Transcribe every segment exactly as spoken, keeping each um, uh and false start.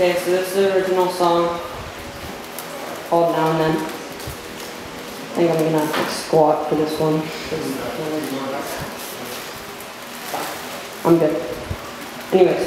Okay, so this is the original song called Now and Then. I think I'm gonna have to squat for this one. I'm good. Anyways.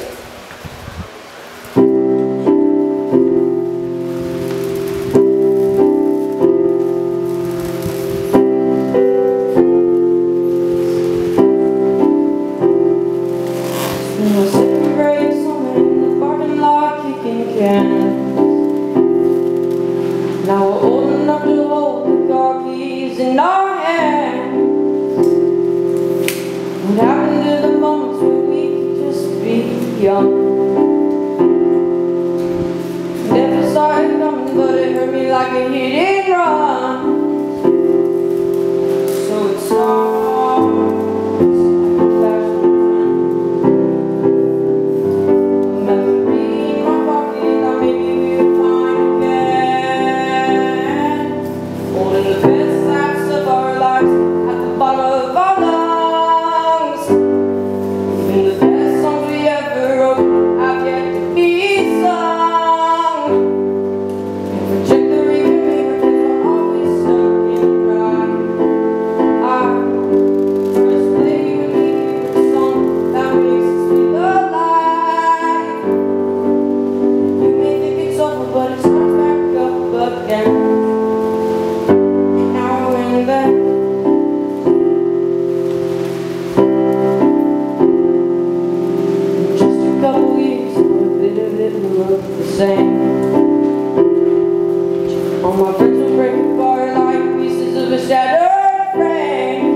Now we're old enough to hold the car keys in our hands. What happened to the moments where we could just be young? Never saw it coming, but it hurt me like a hit and run. So it starts like a fashion trend. A memory in my pocket that maybe we'll find again. Holding the best acts of our lives at the bottom of our lungs. Even the best songs we ever wrote have yet to be sung. And reject the remember that we're always stuck in pride. I just play with me a song that makes us feel alive. You may think it's over, but it starts back up again. Same. All my friends will break apart like pieces of a shattered frame.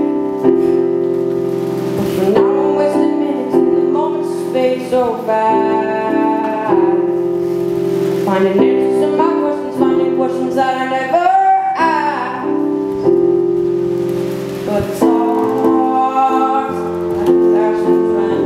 But for now I'm wasting minutes and the moments fade so fast. Finding answers to my questions, finding questions that I never asked. But it's hard like a fashion trend.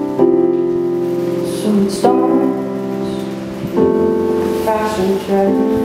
Fashion trend.